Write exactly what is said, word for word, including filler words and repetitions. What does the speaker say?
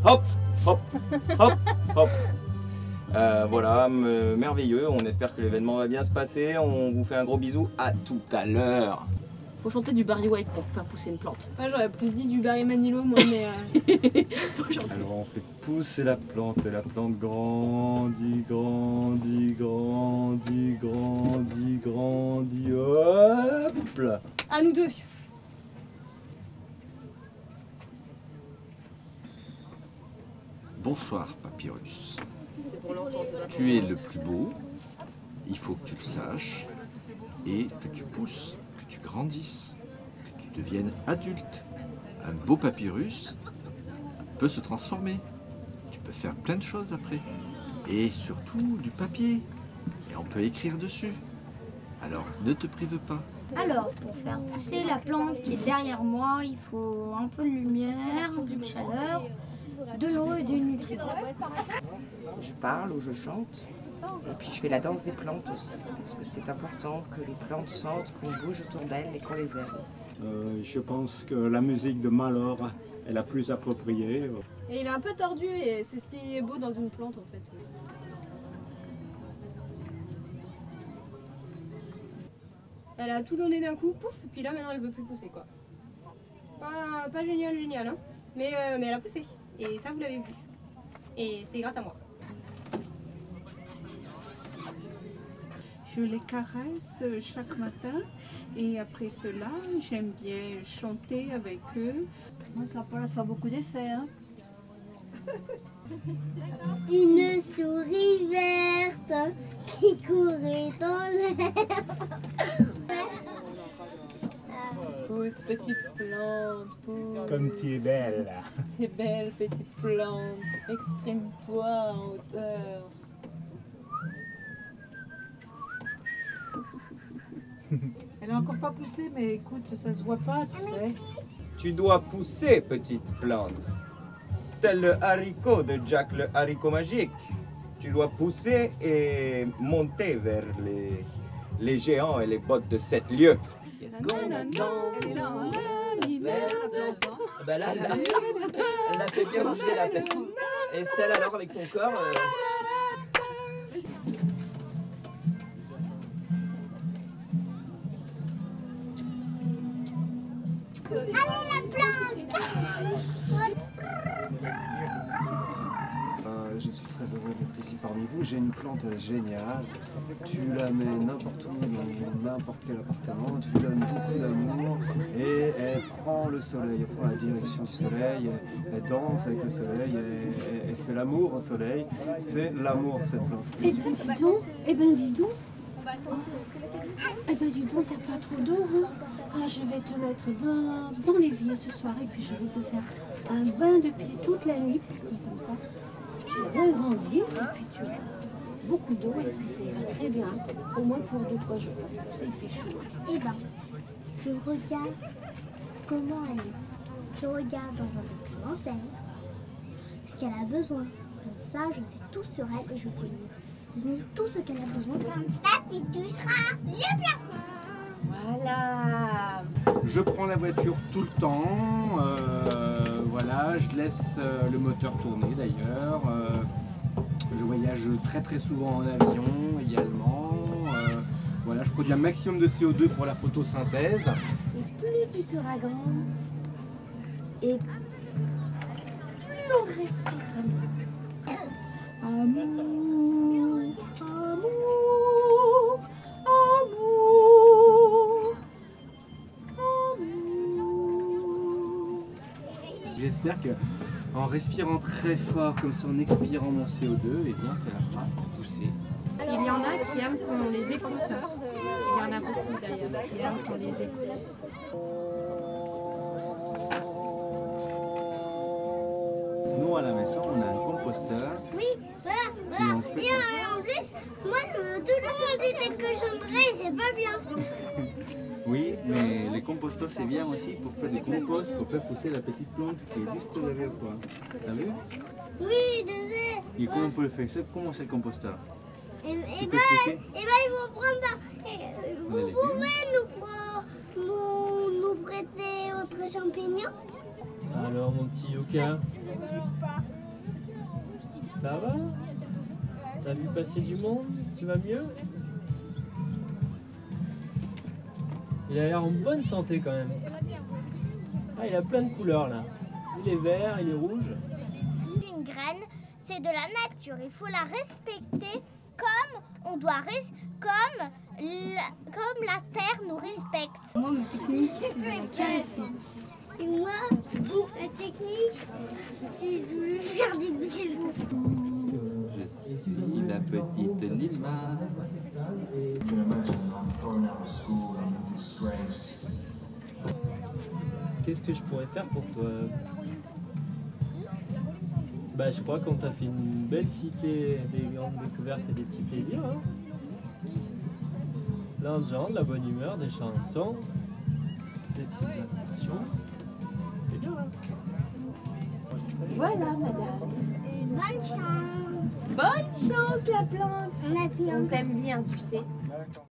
hop, hop, hop, hop. Euh, voilà, merveilleux. On espère que l'événement va bien se passer. On vous fait un gros bisou. À tout à l'heure. Faut chanter du Barry White pour faire pousser une plante. Ouais, j'aurais plus dit du Barry Manilow, moi, mais... Euh... Faut chanter. Alors on fait pousser la plante et la plante grandit, grandit, grandit, grandit, grandit, hop là. À nous deux. Bonsoir Papyrus. Tu es le plus beau, il faut que tu le saches, et que tu pousses, que tu grandisses, que tu deviennes adulte. Un beau papyrus peut se transformer. Tu peux faire plein de choses après. Et surtout du papier. Et on peut écrire dessus. Alors ne te prive pas. Alors, pour faire pousser la plante qui est derrière moi, il faut un peu de lumière, de chaleur, de l'eau et des nutriments. Je parle ou je chante, et puis je fais la danse des plantes aussi, parce que c'est important que les plantes sentent qu'on bouge autour d'elles et qu'on les aime. Euh, je pense que la musique de Malheur est la plus appropriée. Et il est un peu tordu, et c'est ce qui est beau dans une plante en fait. Elle a tout donné d'un coup, pouf, et puis là maintenant elle veut plus pousser quoi. Pas, pas génial, génial, hein. Mais, euh, mais elle a poussé, et ça vous l'avez vu. Et c'est grâce à moi. Je les caresse chaque matin et après cela, j'aime bien chanter avec eux. Moi, ça n'a pas l'air de faire beaucoup d'effets. Hein. Une souris verte qui courait dans l'air. Pousse, petite plante, pousse. Comme tu es belle. T'es belle, petite plante. Exprime-toi en hauteur. Elle a encore pas poussé, mais écoute, ça se voit pas, tu sais. Tu dois pousser, petite plante. Tel le haricot de Jack le haricot magique. Tu dois pousser et monter vers les, les géants et les bottes de sept lieues. Qu'est-ce qu'on attend? Bah là, là, elle a fait bien bouger la tête. Estelle, alors avec ton corps euh... Allez la plante! euh, Je suis très heureux d'être ici parmi vous. J'ai une plante, elle est géniale. Tu la mets n'importe où, dans n'importe quel appartement. Tu lui donnes beaucoup d'amour et elle prend le soleil, elle prend la direction du soleil, elle, elle danse avec le soleil, elle, elle, elle fait l'amour au soleil. C'est l'amour cette plante. Eh ben dis donc, eh ben dis donc. Eh ben dis donc, t'as pas trop d'eau, hein? Ah, je vais te mettre dans, dans l'évier ce soir et puis je vais te faire un bain de pied toute la nuit, comme ça. Tu vas grandir et puis tu as beaucoup d'eau et puis ça ira très bien, au moins pour deux trois jours, parce que tu sais, il fait chaud. Eh ben, je regarde comment elle est. Je regarde dans un documentaire ce qu'elle a besoin. Comme ça, je sais tout sur elle et je peux lui donner tout ce qu'elle a besoin. Comme ça, tu toucheras le plafond. Voilà. Je prends la voiture tout le temps. Euh, voilà, je laisse euh, le moteur tourner d'ailleurs. Euh, je voyage très très souvent en avion également. Euh, voilà, je produis un maximum de C O deux pour la photosynthèse. Et plus tu seras grande et plus on respirera mieux. Amour, amour, amour, amour. J'espère que en respirant très fort, comme ça en expirant mon C O deux, eh bien ça la fera pousser. Il y en a qui aiment qu'on les écoute. Il y en a beaucoup d'ailleurs qui aiment qu'on les écoute. Nous à la maison, on a un composteur. Oui, voilà, voilà. Et on fait... Et euh, en plus, moi, je, tout le monde disait que j'aimerais, c'est pas bien. Oui, mais les composteurs c'est bien aussi pour faire des composts, pour faire pousser la petite plante qui est juste derrière toi. T'as vu? Oui, je sais. Et comment on peut le faire? Comment c'est le composteur? Et, et, Tu ben, peux expliquer? et ben, il faut prendre ça. Et, euh, vous Allez, pouvez nous, pre- nous, nous prêter votre champignon? Alors mon petit Yuka, Ça va? T'as vu passer du monde? Tu vas mieux? Il a l'air en bonne santé quand même. Ah, il a plein de couleurs là. Il est vert, il est rouge. Une graine, c'est de la nature. Il faut la respecter comme on doit res- comme la, comme la terre nous respecte. Moi, ma technique, c'est de la caresser. Et moi, ma technique, c'est de lui faire des bisous. Je suis la petite Nilma. Qu'est-ce que je pourrais faire pour toi? Bah, je crois qu'on t'a fait une belle cité des grandes découvertes et des petits plaisirs. Hein, plein de gens, de la bonne humeur, des chansons, des petites animations. C'est bien, hein? Voilà, madame. Bonne chance. Bonne chance, la plante. On appuie On t'aime bien, tu sais.